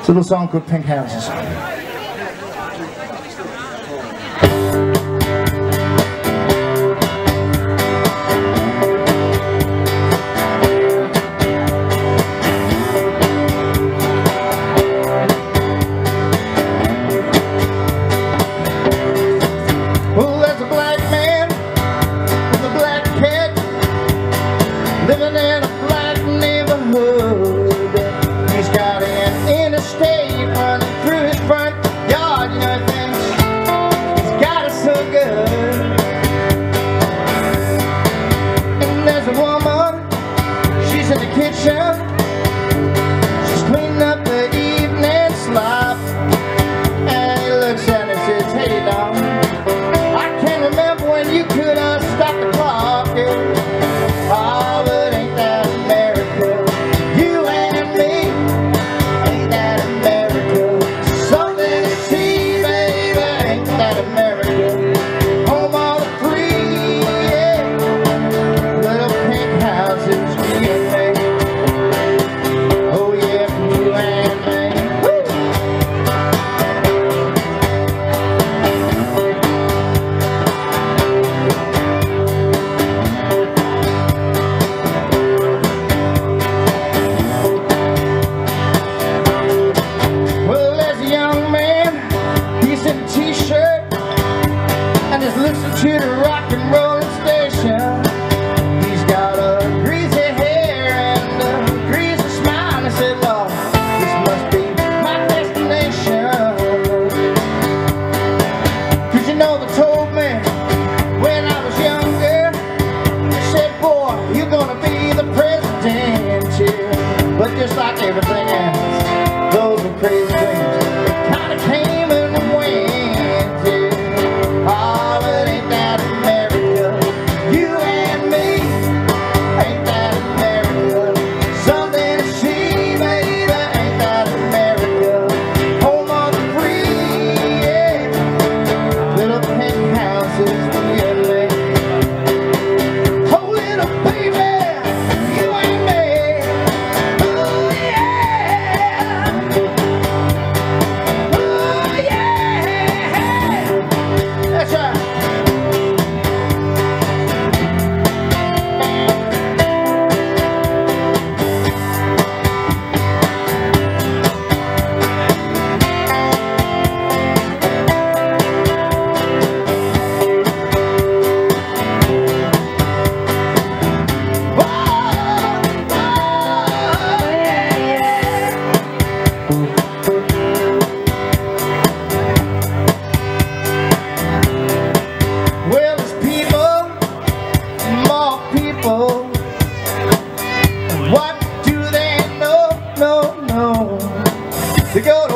It's a little song called Pink Houses. Living in a black neighborhood. He's got an interstate running through his front yard. You know, he thinks he's got it so good. And there's a woman, she's in the kitchen. She's cleaning up the evening slop. And he looks at her and says, "Hey, dog, I can't remember when you could stop the clock." Oh, but ain't that America? You and me, ain't that America? Something to see, baby, ain't that America? Home of the free, yeah. Little pink houses, you and me. Oh yeah, you and me. Woo! T-shirt and just listen to the rock and rollin' station. He's got a greasy hair and a greasy smile, and I said, "Lord, this must be my destination." 'Cause you know they told me when I was younger, they said, "Boy, you're gonna be the president here." But just like everything else, those were crazy things. It kinda came and went. Oh, but ain't that America? You and me, ain't that America? Something to see, baby, ain't that America? Home of the free, yeah. Little pink houses, you and me. Oh, little baby, you and me. Oh, yeah. Oh, yeah. That's right. Well, there's people, more people. What do they know? No, no. They go to